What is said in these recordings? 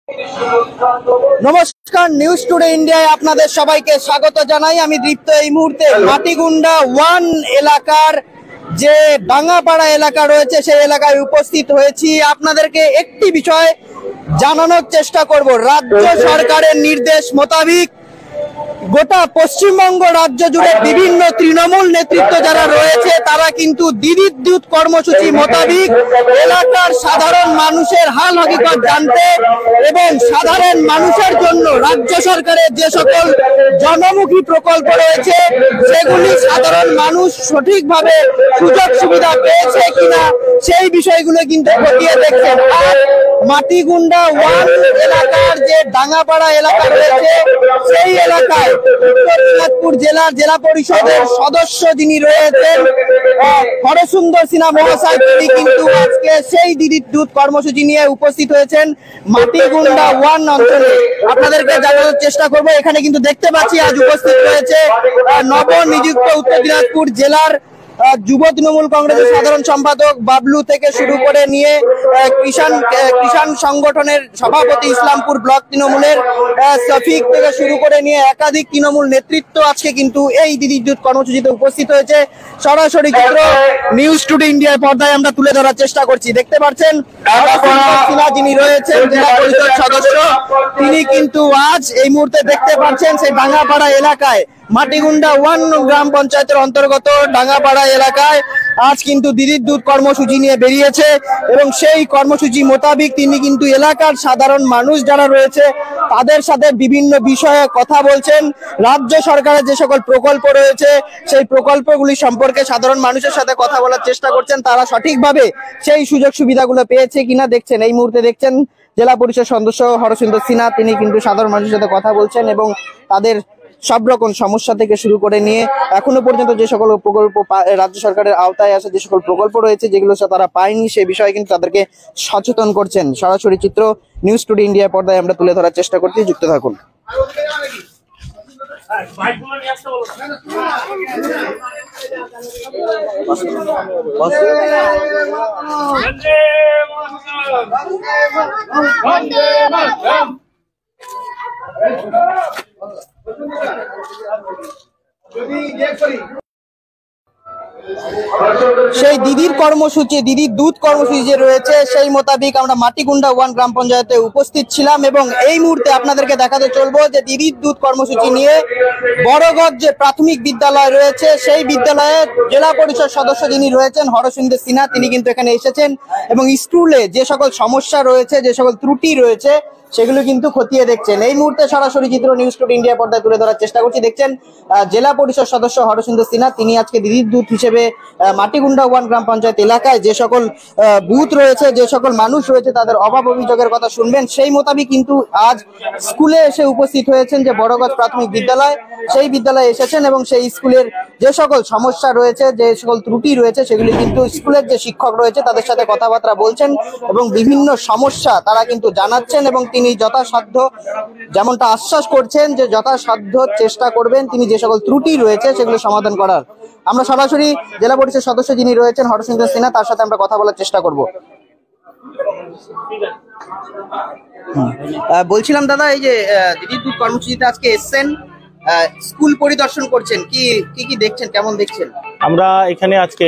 নমস্কার, news today ইন্ডিয়ায় আপনাদের সবাইকে স্বাগত জানাই। আমি দীপ্ত। এই মুহূর্তে মাটিগুন্ডা 1 এলাকার যে ডাঙ্গাপাড়া এলাকা রয়েছে সেই এলাকায় উপস্থিত হয়েছি। আপনাদেরকে একটি বিষয় জানানোর চেষ্টা করব। রাজ্য সরকারের নির্দেশ মোতাবেক গোটা পশ্চিমবঙ্গ রাজ্য জুড়ে বিভিন্ন তৃণমূল নেতৃত্ব যারা রয়েছে তারা কিন্তু দিদির দুধ কর্মসূচি মোতাবেক এলাকার সাধারণ মানুষের হাল হকিকত জানতে এবং সাধারণ মানুষের জন্য রাজ্য সরকারের যে সকল জনমুখী প্রকল্প রয়েছে সেগুলি সাধারণ মানুষ সঠিকভাবে সুযোগ সুবিধা পেয়েছে কিনা সেই বিষয়গুলো কিন্তু খতিয়ে দেখছেন। আর মাটিগুন্ডা 1 এলাকার যে ডাঙ্গাপাড়া এলাকা রয়েছে সেই এলাকায় উত্তর দিনাজপুর জেলার জেলা পরিষদের সদস্য যিনি রয়েছেন হরসুন্দর সিনহা মহাশয়, তিনি কিন্তু আজকে সেই দিদির দুধ কর্মসূচি নিয়ে উপস্থিত হয়েছেন মাটিগুন্ডা 1 অঞ্চলে। আপনাদেরকে জানানোর চেষ্টা করব। এখানে কিন্তু দেখতে পাচ্ছি আজ উপস্থিত রয়েছে নবনিযুক্ত উত্তর দিনাজপুর জেলার যুব তৃণমূল কংগ্রেসের সাধারণ সম্পাদক বাবলু থেকে শুরু করে নিয়ে কিষাণ সংগঠনের সভাপতি, ইসলামপুর ব্লক তৃণমূলের শফিক থেকে শুরু করে নিয়ে একাধিক তৃণমূল নেতৃত্ব আজকে কিন্তু এই দিদির দুধ কর্মসূচিতে উপস্থিত হয়েছে। সরাসরি চিত্র নিউজ টুডে ইন্ডিয়ার পর্দায় আমরা তুলে ধরার চেষ্টা করছি। দেখতে পাচ্ছেন যিনি রয়েছেন জেলা পরিষদ সদস্য, তিনি কিন্তু আজ এই মুহূর্তে দেখতে পাচ্ছেন সেই ডাঙ্গাপাড়া এলাকায় মাটিগুন্ডা 1 গ্রাম পঞ্চায়েতের অন্তর্গত ডাঙ্গাপাড়া এলাকায় আজ কিন্তু দিদির দুধ কর্মসূচি নিয়ে বেরিয়েছে এবং সেই কর্মসূচি মোতাবেক তিনি কিন্তু এলাকার সাধারণ মানুষ যারা রয়েছে তাদের সাথে বিভিন্ন বিষয়ে কথা বলছেন। রাজ্য সরকারের যে সকল প্রকল্প রয়েছে সেই প্রকল্পগুলি সম্পর্কে সাধারণ মানুষের সাথে কথা বলার চেষ্টা করছেন, তারা সঠিকভাবে সেই সুযোগ সুবিধাগুলো পেয়েছে কিনা দেখছেন। এই মুহূর্তে দেখছেন জেলা পরিষদ সদস্য হরসুন্দর সিনহা, তিনি কিন্তু সাধারণ মানুষের সাথে কথা বলছেন এবং তাদের সব রকম সমস্যা থেকে শুরু করে নিয়ে এখনো পর্যন্ত যে সকল প্রকল্প রাজ্য সরকারের আওতায় আসে যে সকল প্রকল্প রয়েছে যেগুলো তারা পায়নি সেই বিষয়ে কিন্তু তাদেরকে সচেতন করছেন। সরাসরি চিত্র নিউজ টুডে ইন্ডিয়া পর্দায় আমরা তুলে ধরার চেষ্টা করছি। যুক্ত থাকুন। সেই দিদির কর্মসূচি, দিদির দুধ কর্মসূচি যে রয়েছে সেই মোতাবেক আমরা মাটিগুন্ডা 1 গ্রাম পঞ্চায়েতে উপস্থিত ছিলাম এবং এই মুহূর্তে আপনাদেরকে দেখাতে চলবো যে দিদির দুধ কর্মসূচি নিয়ে বড়গড় যে প্রাথমিক বিদ্যালয় রয়েছে সেই বিদ্যালয়ের জেলা পরিষদ সদস্য যিনি রয়েছেন হরসুন্দর সিনহা, তিনি কিন্তু এখানে এসেছেন এবং স্কুলে যে সকল সমস্যা রয়েছে, যে সকল ত্রুটি রয়েছে সেগুলো কিন্তু খতিয়ে দেখছেন। এই মুহূর্তে সরাসরি চিত্র নিউজ টুডে ইন্ডিয়া পর্দায় তুলে ধরার চেষ্টা করছি। দেখছেন জেলা পরিষদ সদস্য হরসুন্দর সিনহা, তিনি আজকে দিদির দুধ হিসেবে মাটিগুন্ডা 1 গ্রাম পঞ্চায়েত এলাকায় যে সকল বুথ রয়েছে, যে সকল মানুষ রয়েছে তাদের অভাব অভিযোগের কথা শুনবেন। সেই মোতাবেক কিন্তু আজ স্কুলে এসে উপস্থিত হয়েছেন যে বড়গড় প্রাথমিক বিদ্যালয়, সেই বিদ্যালয়ে এসেছেন এবং সেই স্কুলের যে সকল সমস্যা রয়েছে, যে সকল ত্রুটি রয়েছে সেগুলি কিন্তু স্কুলের যে শিক্ষক রয়েছে তাদের সাথে কথাবার্তা বলছেন এবং বিভিন্ন সমস্যা তারা কিন্তু জানাচ্ছেন এবং তিনি যথাসাধ্য যেমনটা আশ্বাস করছেন যে যথাসাধ্য চেষ্টা করবেন তিনি যে সকল ত্রুটি রয়েছে সেগুলো সমাধান করার। আমরা সরাসরি জেলা পরিষদ সদস্য যিনি রয়েছেন হরসুন্দর সিনহা তার সাথে আমরা কথা বলার চেষ্টা করব। বলছিলাম দাদা, এই যে দিদির দুধ কর্মসূচিতে আজকে এসছেন, স্কুল পরিদর্শন করছেন, কি কি দেখছেন, কেমন দেখছেন? আমরা এখানে আজকে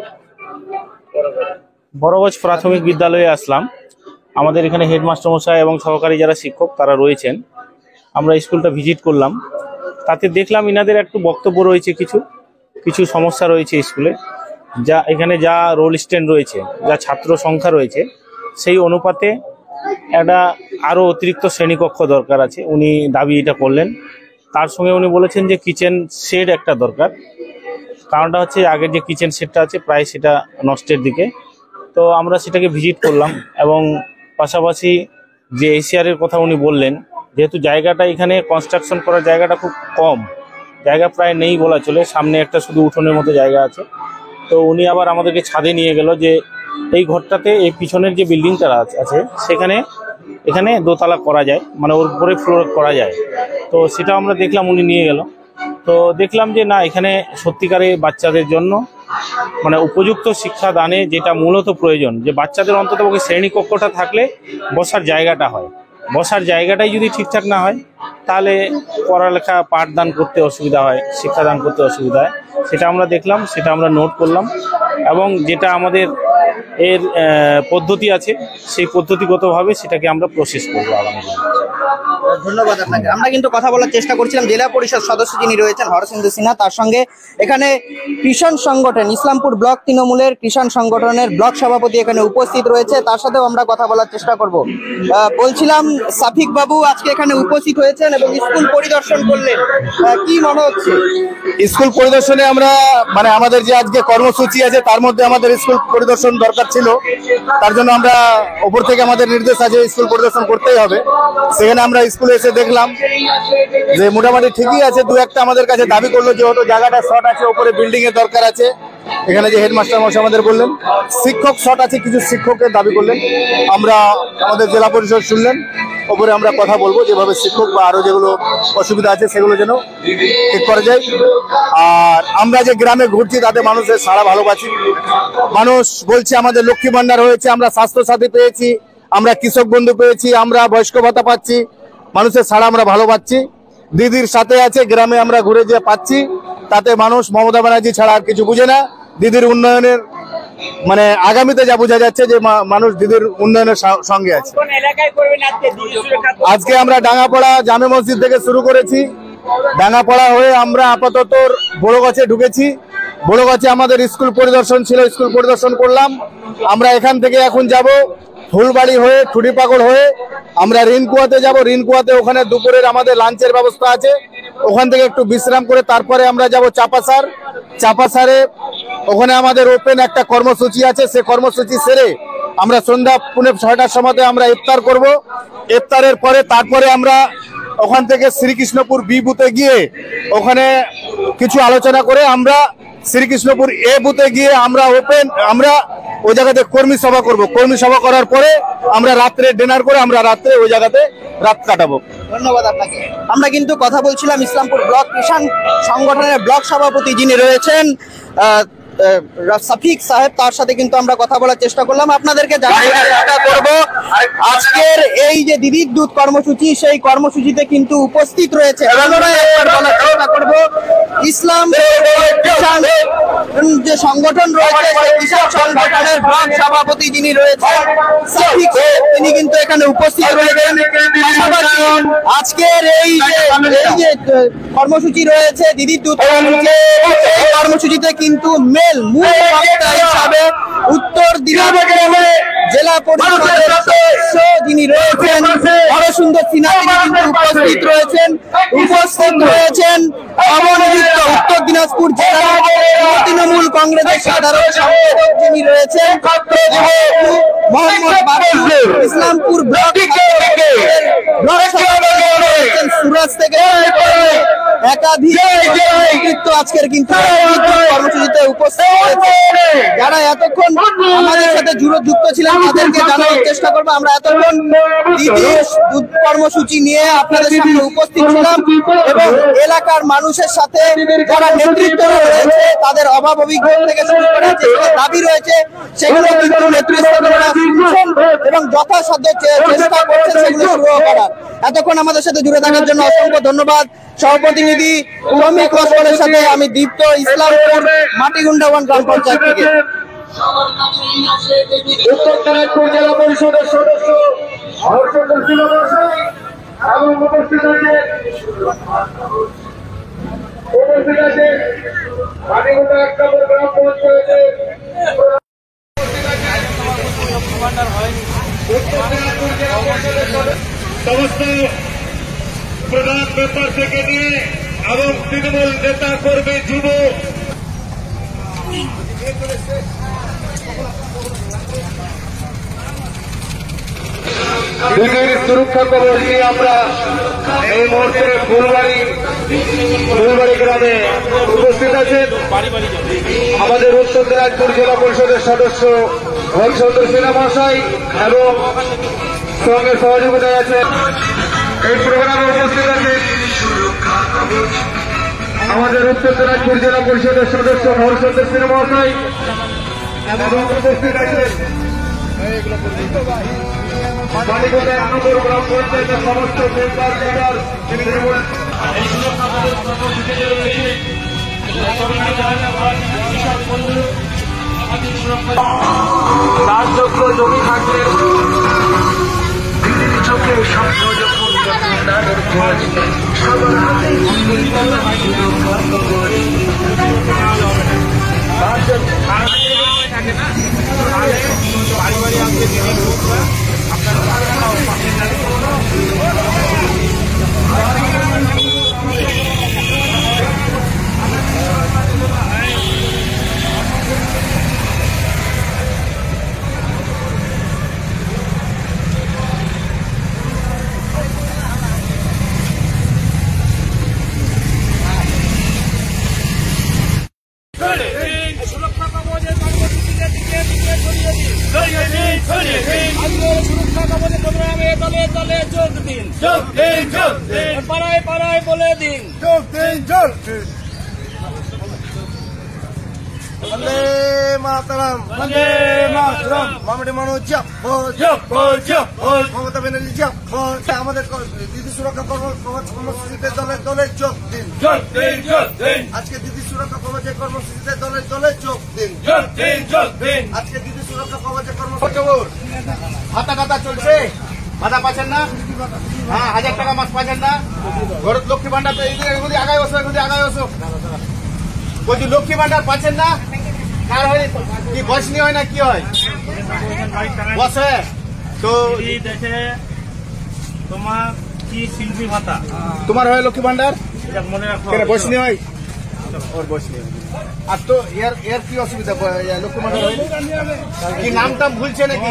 বড়গড় প্রাথমিক বিদ্যালয়ে আসলাম। আমাদের এখানে হেডমাস্টার মশাই এবং সহকারী যারা শিক্ষক তারা রয়েছেন, আমরা স্কুলটা ভিজিট করলাম। তাতে দেখলাম ইনাদের একটু বক্তব্য রয়েছে, কিছু সমস্যা রয়েছে স্কুলে, যা এখানে যা রোল স্ট্যান্ড রয়েছে, যা ছাত্র সংখ্যা রয়েছে সেই অনুপাতে একটা আরও অতিরিক্ত শ্রেণীকক্ষ দরকার আছে। উনি দাবি এটা করলেন। তার সঙ্গে উনি বলেছেন যে কিচেন শেড একটা দরকার। কারণটা হচ্ছে আগের যে কিচেন শেডটা আছে প্রায় সেটা নষ্টের দিকে। তো আমরা সেটাকে ভিজিট করলাম এবং পাশাপাশি যে এশিয়ারের কথা উনি বললেন, যেহেতু জায়গাটা এখানে কনস্ট্রাকশন করার জায়গাটা খুব কম, জায়গা প্রায় নেই বলা চলে, সামনে একটা শুধু উঠোনের মতো জায়গা আছে। তো উনি আবার আমাদেরকে ছাদে নিয়ে গেল যে এই ঘরটাতে এই পিছনের যে বিল্ডিংটা আছে সেখানে এখানে দোতলা করা যায়, মানে ওর উপরে ফ্লোর করা যায়। তো সেটা আমরা দেখলাম, উনি নিয়ে গেল। তো দেখলাম যে না, এখানে সত্যিকারে বাচ্চাদের জন্য মানে উপযুক্ত শিক্ষা দানে যেটা মূলত প্রয়োজন, যে বাচ্চাদের অন্তত শ্রেণীকক্ষটা থাকলে বসার জায়গাটা হয়, বসার জায়গাটাই যদি ঠিকঠাক না হয় তাহলে পড়ালেখা পাঠদান করতে অসুবিধা হয়, শিক্ষাদান করতে অসুবিধা হয়। সেটা আমরা দেখলাম, সেটা আমরা নোট করলাম এবং যেটা আমাদের এর পদ্ধতি আছে সেই পদ্ধতিগতভাবে সেটাকে আমরা প্রসেস করবো আগামী দিনে। ধন্যবাদ আপনাকে। আমরা কিন্তু কথা বলার চেষ্টা করছিলাম জেলা পরিষদ সদস্য যিনি রয়েছেন হরসিন্দু সিনহা, তার সঙ্গে এখানে কৃষণ সংগঠন ইসলামপুর ব্লক তৃণমূলের কৃষণ সংগঠনের ব্লক সভাপতি এখানে উপস্থিত রয়েছে, তার সাথেও আমরা কথা বলার চেষ্টা করব। বলছিলাম সাফিক বাবু আজকে এখানে উপস্থিত হয়েছেন এবং স্কুল পরিদর্শন করলেন, কি মনে হচ্ছে? স্কুল পরিদর্শনে আমরা মানে আমাদের যে আজকে কর্মসূচি আছে তার মধ্যে আমাদের স্কুল পরিদর্শন দরকার ছিল, তার জন্য আমরা উপর থেকে আমাদের নির্দেশ আছে স্কুল পরিদর্শন করতেই হবে। সেখানে আমরা স্কুলে এসে দেখলাম যে মোটামুটি ঠিকই আছে, দু একটা আমাদের কাছে দাবি করলো যেহেতু জায়গাটা শর্ট আছে, উপরে বিল্ডিং এর দরকার আছে। এখানে যে হেডমাস্টার মশাই আমাদের বললেন শিক্ষক শর্ট আছে, কিছু শিক্ষকের দাবি করলেন। আমরা আমাদের জেলা পরিষদ শুনলেন, ওপরে আমরা কথা বলবো যেভাবে শিক্ষক বা আরো যেগুলো অসুবিধা আছে সেগুলো যেন ঠিক করা যায়। আর আমরা যে গ্রামে ঘুরছি তাতে মানুষের সারা ভালো পাচ্ছি। মানুষ বলছে আমাদের লক্ষ্মী ভান্ডার হয়েছে, আমরা স্বাস্থ্য সাথী পেয়েছি, আমরা কৃষক বন্ধু পেয়েছি, আমরা বয়স্ক ভাতা পাচ্ছি, মানুষের সারা আমরা ভালো পাচ্ছি। দিদির সাথে আছে গ্রামে আমরা ঘুরে যে পাচ্ছি, তাতে মানুষ মমতা ব্যানার্জি ছাড়া আর কিছু বুঝে না। দিদির উন্নয়নের মানে আগামীতে যা বোঝা যাচ্ছে যে মানুষ দিদির উন্নয়নের সঙ্গে আছে। আজকে আমরা ডাঙ্গাপাড়া জামে মসজিদ থেকে শুরু করেছি, ডাঙ্গাপাড়া হয়ে আমরা আপাতত বড়গাছে ঢুকেছি। বড়গাছে আমাদের স্কুল পরিদর্শন ছিল, স্কুল পরিদর্শন করলাম। আমরা এখান থেকে এখন যাব ফুলবাড়ি হয়ে টুটিপাকড় হয়ে আমরা রিনকুয়াতে যাব। রিনকুয়াতে ওখানে দুপুরের আমাদের লাঞ্চের ব্যবস্থা আছে, ওখান থেকে একটু বিশ্রাম করে তারপরে আমরা যাব চাপাসার। চাপাসারে ওখানে আমাদের ওপেন একটা কর্মসূচি আছে, সে কর্মসূচি সেরে আমরা সন্ধ্যা 6:30 সময়তে আমরা ইফতার করব। ইফতারের পরে তারপরে আমরা ওখান থেকে শ্রীকৃষ্ণপুর বি বুথে গিয়ে ওখানে কিছু আলোচনা করে আমরা শ্রীকৃষ্ণপুর এ বুথে গিয়ে আমরা ওই জায়গাতে কর্মী সভা করব। কর্মী সভা করার পরে আমরা রাত্রে ডিনার করে আমরা রাত্রে ওই জায়গাতে রাত কাটাবো। ধন্যবাদ আপনাকে। আমরা কিন্তু কথা বলছিলাম ইসলামপুর ব্লক কৃষণ সংগঠনের ব্লক সভাপতি যিনি রয়েছেন সাফিক সাহেব, তার সাথে কিন্তু আমরা কথা বলার চেষ্টা করলাম। আপনাদেরকে জানানোর চেষ্টা করব আজকের এই যে দিদির দুধ কর্মসূচি, সেই কর্মসূচিতে কিন্তু উপস্থিত রয়েছে চেষ্টা করব ইসলাম যে সংগঠন রয়েছে সেই কিষাণ সংগঠনের ব্লক সভাপতি যিনি রয়েছেন সাফিক সাহেব, তিনি কিন্তু এখানে উপস্থিত রয়েছেন। আজকের এই যে কর্মসূচি রয়েছে দিদির দুধ কর্মসূচিতে কিন্তু মূল বক্তা হিসাবে উত্তর দিনাজপুর জেলা পরিষদের সদস্য যিনি রয়েছেন হরসুন্দর সিনহা, তিনি কিন্তু উপস্থিত রয়েছেন নবনিযুক্ত উত্তর দিনাজপুর জেলা তৃণমূল কংগ্রেসের সাধারণ সম্পাদক যিনি রয়েছেন মোহাম্মদ বাবুল, ইসলামপুর ব্লক সভাপতি রয়েছেন সুরাজ থেকে একাধিক নেতৃত্ব আজকের কিন্তু কর্মসূচিতে উপস্থিত হয়েছে। যারা এতক্ষণ আমাদের সাথে যুক্ত ছিলেন তাদেরকে জানানোর চেষ্টা করবো। আমরা এতক্ষণ দিদির দুধ কর্মসূচি নিয়ে আপনাদের সামনে উপস্থিত ছিলাম এবং এলাকার মানুষের সাথে যারা নেতৃত্ব রয়েছে তাদের অভাব অভিযোগ থেকে শুরু করে যে দাবি রয়েছে সেগুলো কিন্তু নেতৃত্ব এবং যথাসাধ্য চেষ্টা করছে সেগুলো শুরু করার। এতক্ষণ আমাদের সাথে জুড়ে থাকার জন্য অসংখ্য ধন্যবাদ। সহপ্রতিনিধি শ্রমিক লস্করের সাথে আমি দীপ্ত, ইসলামপুর মাটিগুন্ডা 1 গ্রাম পঞ্চায়েত থেকে। উত্তর দিনাজপুর জেলা পরিষদের সদস্য হরসুন্দর সিনহা মহাশয় এবং উপস্থিত আছে মাটিগুন্ডা 1 গ্রাম পঞ্চায়েতের সমস্ত প্রধান মেম্বার থেকে নিয়ে এবং তৃণমূল নেতা কর্মী যুব দিদির সুরক্ষা কবচ নিয়ে আমরা এই মুহূর্তে ফুলবাড়ি গ্রামে উপস্থিত আছেন আমাদের উত্তর দিনাজপুর জেলা পরিষদের সদস্য হরসুন্দর সিনহা মহাশয় এবং সঙ্গে সহযোগিতায় আছেন। এই প্রোগ্রামে উপস্থিত আছেন আমাদের উত্তর দিনাজপুর জেলা পরিষদের সদস্য হরসুন্দর সিনহা মহাশয় এবং উপস্থিত আছেন মাটিগুন্ডা 1 নম্বর গ্রাম পঞ্চায়েতের সমস্ত মেম্বার লিডার তিনি তার যোগ্য জমি থাকলে চোখে স্বপ্ন যখন সবার হাতে থাকে না বাড়ি বাড়ি আমাকে সুরক্ষা কবচের কর্মসূচিতে দিকে দিকে ছড়িয়ে দিন, সুরক্ষা কবচের প্রোগ্রামে দলে দলে যোগ দিন, পাড়ায় পাড়ায় বলে দিন, বন্দে মাতরম, বন্দে মাতরম, মামনি মানুষ মমতা ব্যানার্জি আমাদের দিদি সুরক্ষা কর্মসূচিতে দলে দলে যোগ দিন। আজকে দিদি সুরক্ষা কবচের কর্মসূচিতে দলে দলে যোগ দিন। আজকে দিদি সুরক্ষা কবচের কর্মসূচি ভাতা টাতা চলছে, ভাতা পাচ্ছেন না? হ্যাঁ, 1000 টাকা মাস পাচ্ছেন না? ঘরের লক্ষ্মী ভান্ডার এগুলি আগায় বসো, এগুলি আগায় বসো। বলছি লক্ষ্মী ভান্ডার পাচ্ছেন না? কার হয় কি বয়স নিয়ে হয় না কি হয়? বসে তো দেখে তোমার কি শিল্পী ভাতা তোমার হয় লক্ষ্মী ভান্ডার মনে রাখো, বয়স নিয়ে হয় ওর বয়স নিয়ে। আর তো এর কি অসুবিধা লক্ষ্মী ভান্ডার হয় কি নাম টাম ভুলছে নাকি?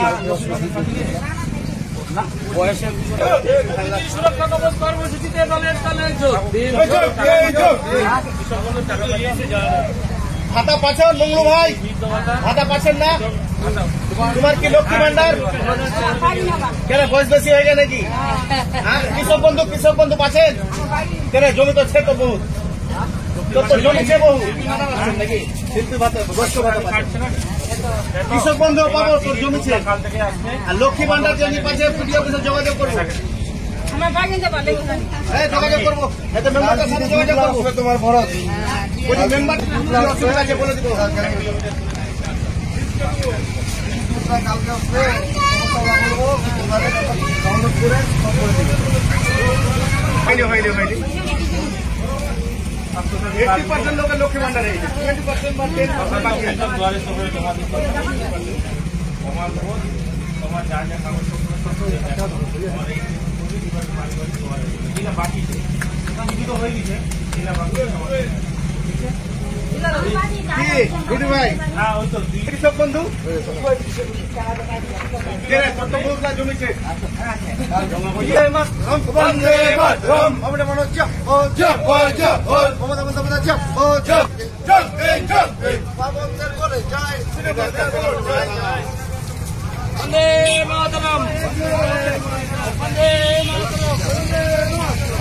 সুরক্ষা কবচ কর্মসূচিতে দলের দলে যোগ দিন। ভাতা পাচ্ছেন মঙ্গলু ভাই? ভাতা পাচ্ছেন না? তোমার কি লক্ষ্মী ভান্ডার কেন বয়স বেশি হয়ে গেছে নাকি? কৃষক বন্ধু পাচ্ছেন কেন? জমি তো ছে তো বহু, তোর তো জমি ছে বহু নাকি? শিল্পী ভাতা বয়স্ক ভাতা পাচ্ছে না? কৃষক বন্ধু পাবো, তোর জমি ছে। আর লক্ষ্মী ভান্ডার জমি পাচ্ছে, পিডিও অফিসে যোগাযোগ করবো, যোগাযোগ করবো, এতে মেম্বারদের সাথে যোগাযোগ করবো। তোমার ভরত মেম্বার অসুবিধা আছে বলে দিব। হয়নি 80% লোকের লক্ষ্মী ভান্ডার, 20% বাকি। তোমার যা যা বাকি হয়ে গেছে ভাই হ্যাঁ, ওই তো কৃষক বন্ধু জমিছে। বন্দে মাতরম, বন্দে মাতরম।